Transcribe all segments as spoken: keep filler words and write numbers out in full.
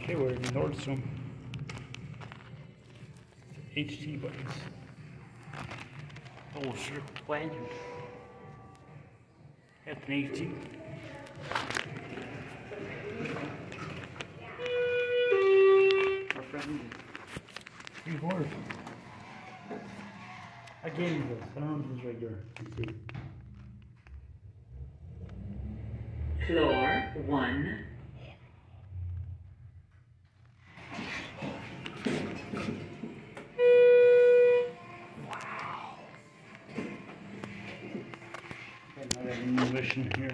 Okay, we're in Nordstrom. H T buttons. Oh, circle lanyard. That's an H T. Our friend. Three quarters. I gave you this. I don't know if it's regular. Let's see. Floor one. Wow. Another new mission here.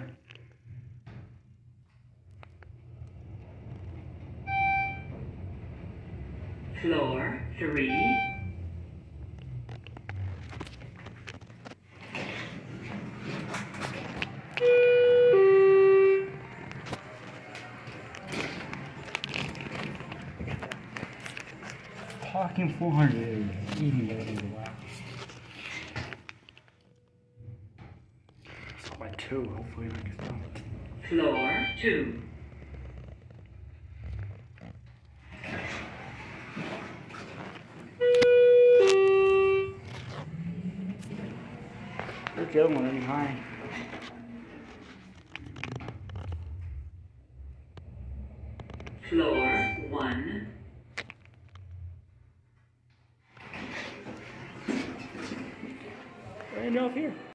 Floor three. Talking four hundred eating it. Wow. It's quite two. Hopefully we get done. Floor two. There's the other one running high. Floor one. Right off here.